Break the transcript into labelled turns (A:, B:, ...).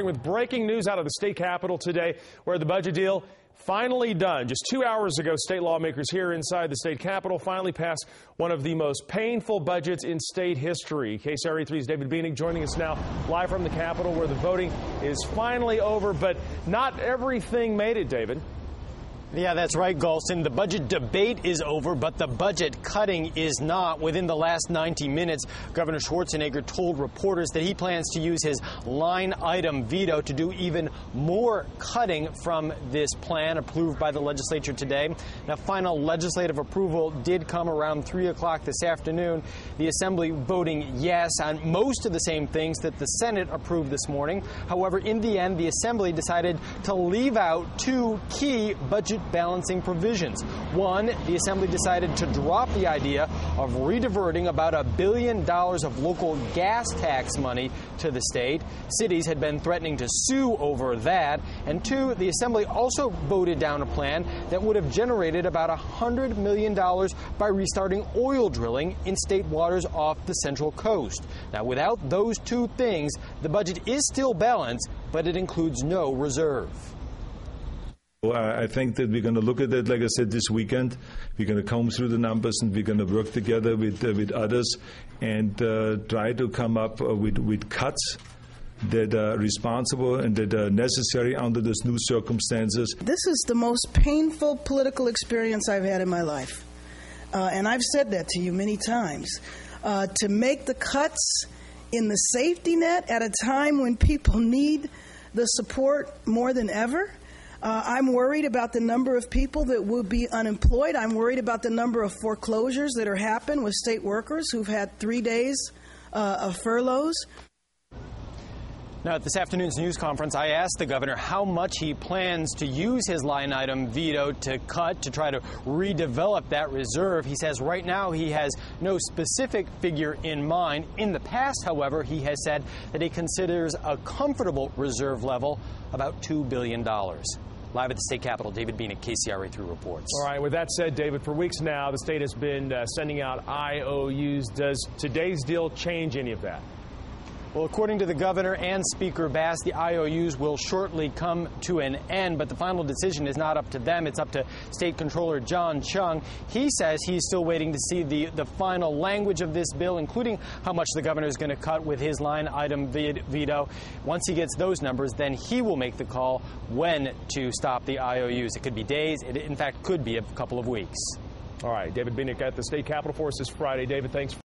A: With breaking news out of the state capitol today, where the budget deal finally done. Just 2 hours ago, state lawmakers here inside the state capitol finally passed one of the most painful budgets in state history. KCRA3's David Bienig joining us now live from the capitol, where the voting is finally over, but not everything made it, David.
B: Yeah, that's right, Galston. The budget debate is over, but the budget cutting is not. Within the last 90 minutes, Governor Schwarzenegger told reporters that he plans to use his line item veto to do even more cutting from this plan approved by the legislature today. Now, final legislative approval did come around 3 o'clock this afternoon. The Assembly voting yes on most of the same things that the Senate approved this morning. However, in the end, the Assembly decided to leave out two key budget balancing provisions. One, the Assembly decided to drop the idea of rediverting about $1 billion of local gas tax money to the state. Cities had been threatening to sue over that. And two, the Assembly also voted down a plan that would have generated about $100 million by restarting oil drilling in state waters off the Central Coast. Now, without those two things, the budget is still balanced, but it includes no reserve.
C: I think that we're going to look at it, like I said, this weekend. We're going to comb through the numbers, and we're going to work together with others and try to come up with cuts that are responsible and that are necessary under these new circumstances.
D: This is the most painful political experience I've had in my life. And I've said that to you many times. To make the cuts in the safety net at a time when people need the support more than ever. I'm worried about the number of people that will be unemployed. I'm worried about the number of foreclosures that are happening with state workers who've had 3 days of furloughs.
B: Now, at this afternoon's news conference, I asked the governor how much he plans to use his line item veto to cut to try to redevelop that reserve. He says right now he has no specific figure in mind. In the past, however, he has said that he considers a comfortable reserve level about $2 billion. Live at the state capitol, David Bienig, KCRA3 reports.
A: All right, with that said, David, for weeks now, the state has been sending out IOUs. Does today's deal change any of that?
B: Well, according to the governor and Speaker Bass, the IOUs will shortly come to an end, but the final decision is not up to them. It's up to State Controller John Chung. He says he's still waiting to see the final language of this bill, including how much the governor is going to cut with his line item veto. Once he gets those numbers, then he will make the call when to stop the IOUs. It could be days. It, in fact, could be a couple of weeks.
A: All right, David Bienig at the state capitol for us this Friday. David, thanks.